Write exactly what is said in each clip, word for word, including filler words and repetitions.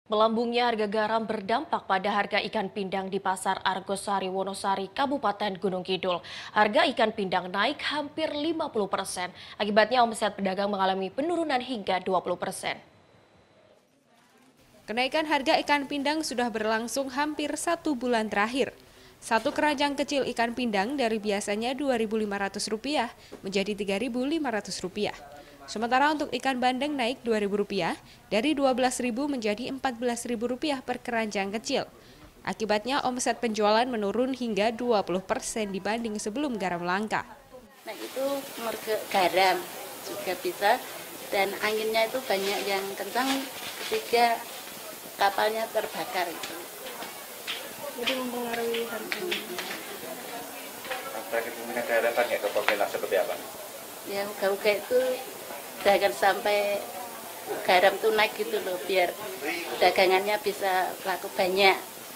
Melambungnya harga garam berdampak pada harga ikan pindang di Pasar Argosari, Wonosari, Kabupaten Gunung Kidul. Harga ikan pindang naik hampir lima puluh persen. Akibatnya omset pedagang mengalami penurunan hingga dua puluh persen. Kenaikan harga ikan pindang sudah berlangsung hampir satu bulan terakhir. Satu keranjang kecil ikan pindang dari biasanya dua ribu lima ratus rupiah menjadi tiga ribu lima ratus rupiah. Sementara untuk ikan bandeng naik dua ribu rupiah dari dua belas ribu menjadi empat belas ribu rupiah per keranjang kecil. Akibatnya omset penjualan menurun hingga dua puluh persen dibanding sebelum garam langka. Nah itu merge garam juga bisa, dan anginnya itu banyak yang kencang ketika kapalnya terbakar itu. Jadi mempengaruhi harganya. Terakhir mungkin ada harapan nggak ke pemerintah seperti apa? Ya uga-uga itu jangan sampai garam tuh naik gitu loh, biar dagangannya bisa laku banyak,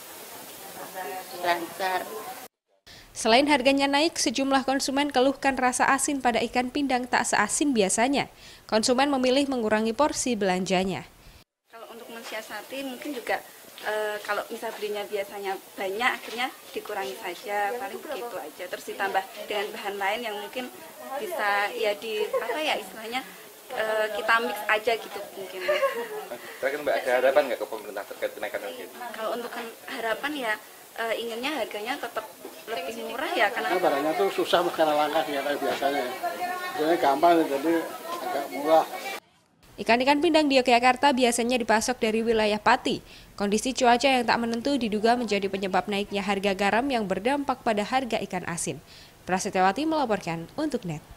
lancar. Selain harganya naik, sejumlah konsumen keluhkan rasa asin pada ikan pindang tak seasin biasanya. Konsumen memilih mengurangi porsi belanjanya. Kalau untuk mensiasati mungkin juga e, kalau misal belinya biasanya banyak, akhirnya dikurangi saja, paling begitu aja. Terus ditambah dengan bahan lain yang mungkin bisa ya di apa ya istilahnya e, kita mix aja gitu mungkin. Terakhir Mbak, ada harapan nggak ke pemerintah terkait kenaikan harga itu? Kalau untuk harapan ya e, inginnya harganya tetap lebih murah ya, karena barangnya tuh susah karena langka sih kayak biasanya. Jadi gampang jadi agak murah. Ikan-ikan pindang di Yogyakarta biasanya dipasok dari wilayah Pati. Kondisi cuaca yang tak menentu diduga menjadi penyebab naiknya harga garam yang berdampak pada harga ikan asin. Prasetyawati melaporkan untuk N E T.